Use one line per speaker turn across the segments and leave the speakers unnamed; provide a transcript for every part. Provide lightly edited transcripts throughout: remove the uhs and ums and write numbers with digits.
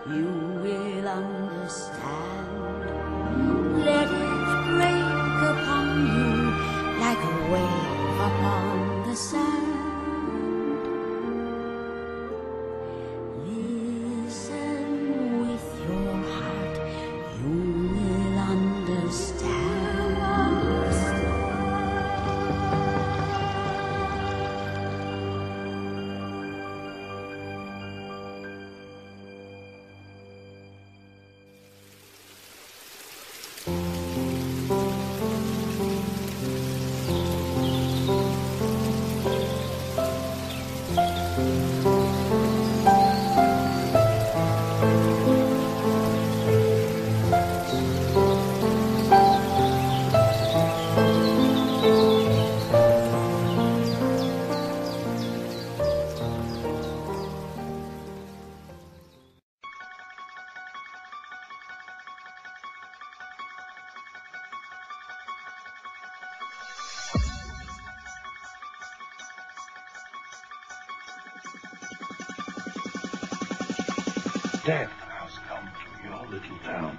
you will understand. Let it break upon you like a wave upon the sand. Listen with your heart, you will understand.
Death has come to your little town.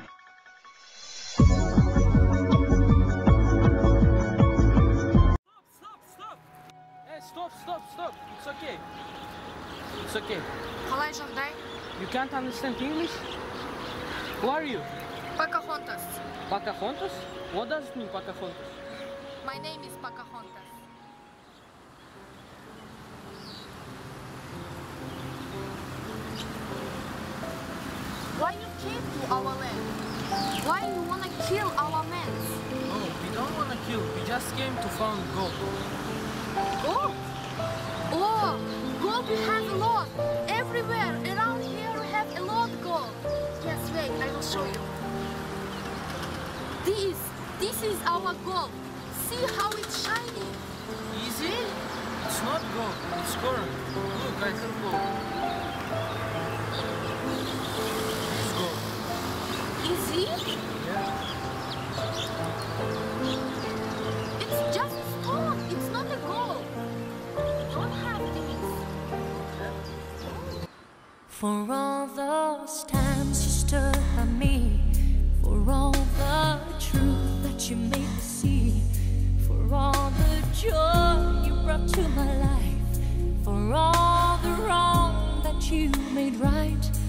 Stop! Hey, stop. It's okay. It's okay.
Қалай жағдай?
You can't understand English? Who are you?
Pocahontas.
Pocahontas? What does it mean, Pocahontas?
My name is Pocahontas. Why you came to our land? Why you wanna kill our men?
No, we don't want to kill. We just came to find gold.
Gold? Oh, gold we have a lot. Everywhere around here we have a lot of gold. Yes, wait, I will show you. This is our gold. See how it's shining.
Easy? It's not gold. It's current. Look, I have gold. It's gold.
Easy?
Yeah.
It's just stone. It's not a gold. We don't have this.
For all those times you stood by me, for all the truth that you made me see, for all the joy you brought to my life, for all the wrong that you made right.